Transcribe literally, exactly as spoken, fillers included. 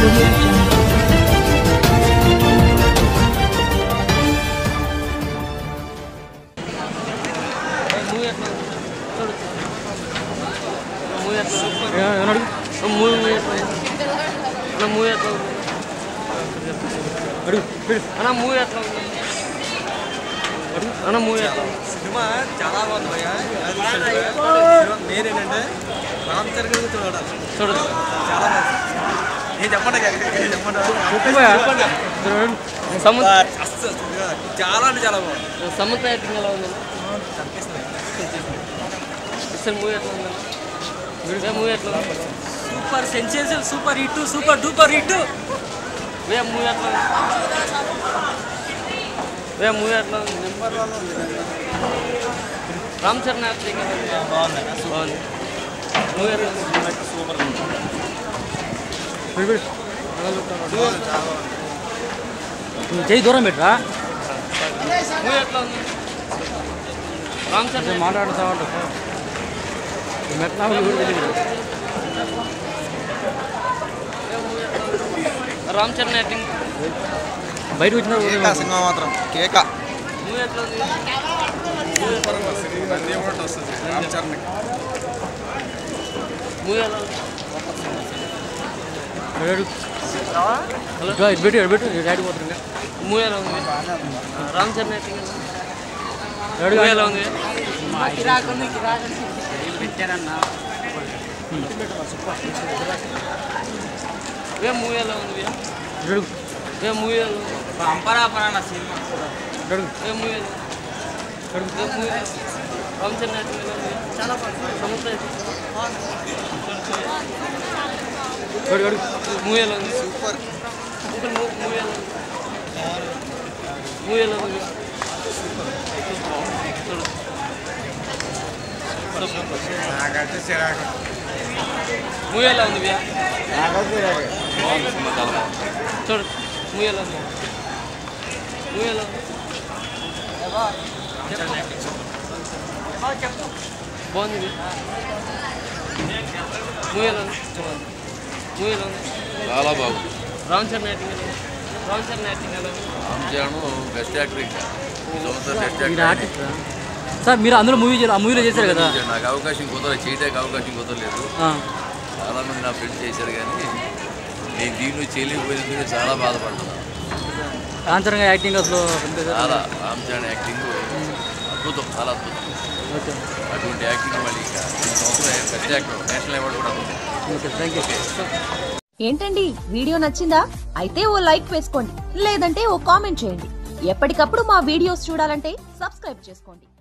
audio jungle. Cinema చాలా బాగుంది భయ్యా. మెయిన్ ఏంటంటే రామ్ చరణ్ గురించి చూడాలి. చూడదు చాలా బాగుంది. నేను చెప్పండి చెప్పండి చాలా అంటే చాలా బాగుంది. సమంత యాక్టింగ్ ఎలా ఉంది? మూవీ ఎట్లా ఉంది? మూవీ ఎట్లా ఉంది? Super sensation, super hit, super duper hit. వే మూవీ ఎట్లా ఉంది? వే మూవీ ఎట్లా ఉంది? Number one Ram Charan acting బాగుంది బాగుంది. మూవీ ఎట్లా ఉంది? సూపర్ చేయి దూరం పెట్టరా. మూవీ ఎట్లా ఉంది? రామ్ చరణ్ మాట్లాడుతూ ఉంటా మెట్లా రామ్ చరణ్ యాక్టింగ్ బయట వచ్చిన సినిమా మాత్రం కేక. మూవీ ఎట్లా ఉంది? రామ్ చరణ్ మూవీ ఎలా ఉంది? హలో ఇటు పెట్టు పెట్టు డాడీ పోతుంది. మూవీ ఎలా ఉంది? రామ్ చరణ్ యాక్టింగ్ మూవీ ఎలా ఉంది? వే మూవీ ఎలా ఉంది? వే మూవీ ఎలా ఉంది? అంపరాపరా సినిమా వే మూవీ ఎలా ఉంది? వే మూవీ రామ్ చరణ్ యాక్టింగ్ ఎలా ఉంది? చాలా బాగుంది. సమంత మూవీ ఎలా ఉంది? సూపర్ మూవీ ఎలా ఉంది? మూవీ ఎలా ఉంది? మూవీ ఎలా ఉంది? చూడు మూవీ ఎలా ఉంది? మూవీ ఎలా ఉంది? బాగుంది. మూవీ ఎలా ఉంది? మూవీ ఎలా ఉంది? చాలా బాగుంది. రామ్ చరణ్ యాక్టింగ్ ఎలా ఉంది? రామ్ చరణ్ యాక్టింగ్ ఎలా ఉంది? రామ్ చరణ్ బెస్ట్ యాక్టర్ ఇంకా బెస్ట్ యాక్టర్. సార్ మీరు అందులో మూవీ ఆ మూవీలో చేశారు కదా. నాకు అవకాశం కుదరలేదు, చేయడానికి అవకాశం కుదరలేదు. చాలా మంది నా ఫ్రెండ్స్ చేశారు కానీ నేను దీన్ని చేయలేకపోయినందుకు చాలా బాధపడుతున్నాను. రామ్ చరణ్ యాక్టింగ్ అసలు చాలా రామ్ చరణ్ యాక్టింగ్ అద్భుతం, చాలా అద్భుతం. అటువంటి యాక్టింగ్ మళ్ళీ ఇంకా సంవత్సరం బెస్ట్ యాక్టర్ నేషనల్ అవార్డు కూడా ఉంది. ఏంటండి వీడియో నచ్చిందా? అయితే ఓ లైక్ వేసుకోండి, లేదంటే ఓ కామెంట్ చేయండి. ఎప్పటికప్పుడు మా వీడియోస్ చూడాలంటే సబ్స్క్రైబ్ చేసుకోండి.